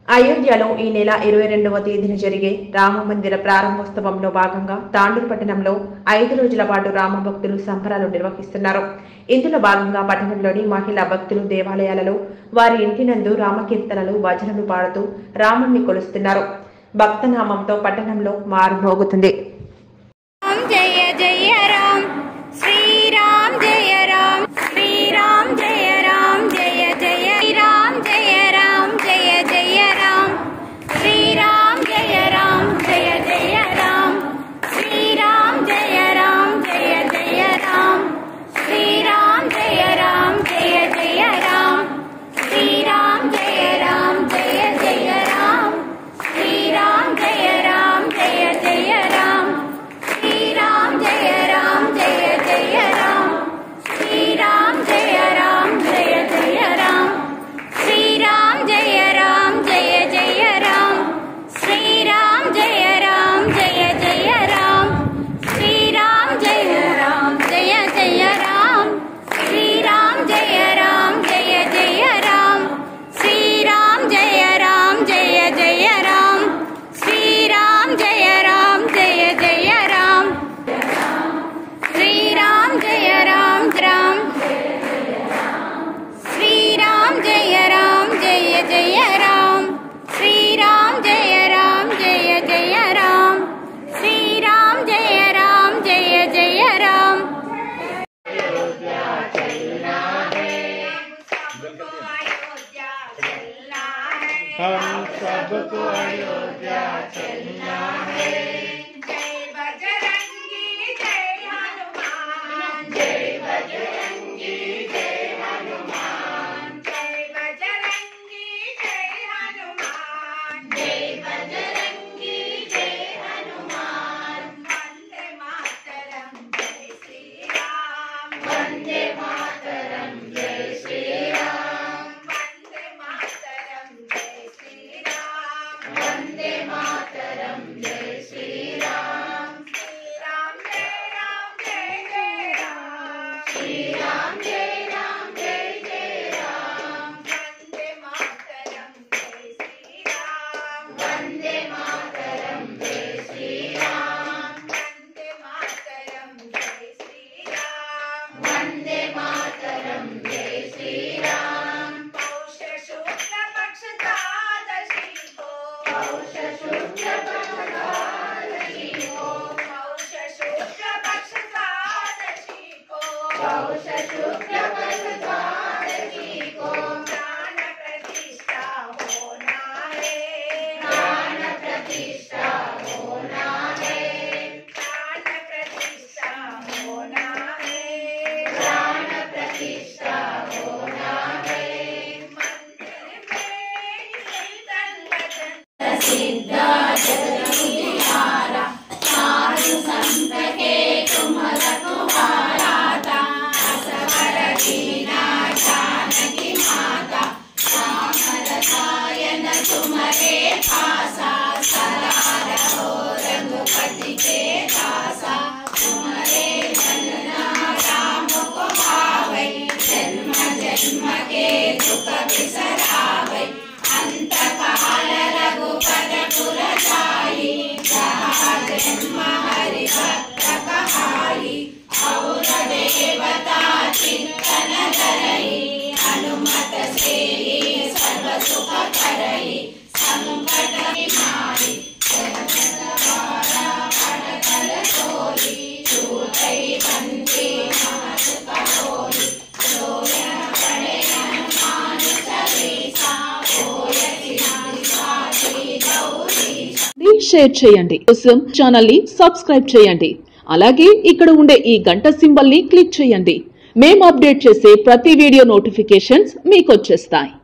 అయోధ్యలో ఈ నెల 22వ తేదీన జరిగే రామ మందిర ప్రారంభోత్సవంలో భాగంగా తాండూరు పట్టణంలో 5 రోజుల పాటు రామ భక్తులు సంబరాలు నిర్వహిస్తున్నారు. ఇందులో భాగంగా పట్టణంలోని మహిళా భక్తులు దేవాలయాలలో వారి ఇంటి నందు రామకీర్తనలు భజనలు పాడుతూ రాముణ్ణి కొలుస్తున్నారు. భక్తనామంతో పట్టణంలో మారుమోగుతుంది. జయ జయ రామ్ శ్రీరామ్ జయ రామ్ శ్రీరామ్ జయ రామ్ జయ జయ రామ్ జయ రామ్ జయ జయ రామ్ శ్రీరామ్ జయ రామ్ జయ జయ రామ్ శ్రీరామ్ జయ రామ్ జయ జయ రామ్ శ్రీరామ్ జయ రామ్ జయ జయ రామ్ శ్రీరామ్ జయ రామ్ జయ జయ రామ్ శ్రీరామ్ జయ రామ్ జయ జయ రామ్ శ్రీరామ్ జయ రామ్ జయ జయ రామ్ శ్రీరామ్ జయ రామ్ జయ జయ రామ్ శ్రీరామ్ జయ రామ్ జయ జయ రామ్ శ్రీరామ్ జయ రామ్ జయ జయ రామ్ శ్రీరామ్ జయ రామ్ జయ జయ రామ్ శ్రీరామ్ జయ రామ్ జయ జయ రామ్ శ్రీరామ్ జయ రామ్ జయ జయ రామ్ శ్రీరామ్ జయ రామ్ జయ జయ రామ్ శ్రీరామ్ జయ రామ్ రామ్ శ్రీరామ్ జయ రామ్ జయ జయ రామ్ శ్రీరామ్ జయ రామ్ జయ జయ రామ్ శ్రీరామ్ జయ రామ్ జయ జయ రామ్ हम सबको अयोध्या चलना है। जय बजरंगी जय हनुमान जय बजरंगी जय हनुमान जय बजरंगी जय हनुमान जय बजरंगी जय हनुमान वंदे मातरम जय श्री राम वंदे मातरम जय श्री राम वंदे मातरम जय श्री राम वंदे मातरम जय श्री राम श्रीराम जय राम जय जय राम श्रीराम जय राम जय जय राम वंदे मातरम जय श्री राम वंदे मातरम जय श्री राम वंदे मातरम जय श्री राम वंदे मातरम जय श्री राम पौष शुक्ल पक्ष द्वादशी को पौष शुक्ल पक्ष द्वादशी को पौष शुक्ल पक्ष द्वादशी को पौष शुक्ल पक्ष द्वादशी को प्राण प्रतिष्ठा होना है प्राण प्रतिष्ठा होना है प्राण प्रतिष्ठा होना है प्राण प्रतिष्ठा होना है मंदिर में कीर्तन भजन सिद्धा जगदीहारा साधु संत के तुम्हारा तुम्हारा असवर दीना जानकी माता राम रसायन तुम्हारे पासा सदा रहो रघुपति के दासा तुम्हारे जनना राम को भावै जन्म जन्म के दुख बिसरावै अंत काल रघुपत पुर जाई जहाँ जन्म हरि भक्त कहाई और देवता चिंतन करई हनुमत से सर्व सुख करई संकट मारी जगत द्वारा पड़तल सोई छूटई बंदी महासुख होई जोयन पड़े हनुमान चालीसा होयति साधी गौरीशा షేర్ చేయండి కోసం ఛానల్ ని సబ్స్క్రైబ్ చేయండి. అలాగే ఇక్కడ ఉండే ఈ గంట సింబల్ ని క్లిక్ చేయండి. మేము అప్డేట్ చేసే ప్రతి వీడియో నోటిఫికేషన్స్ మీకు వచ్చేస్తాయి.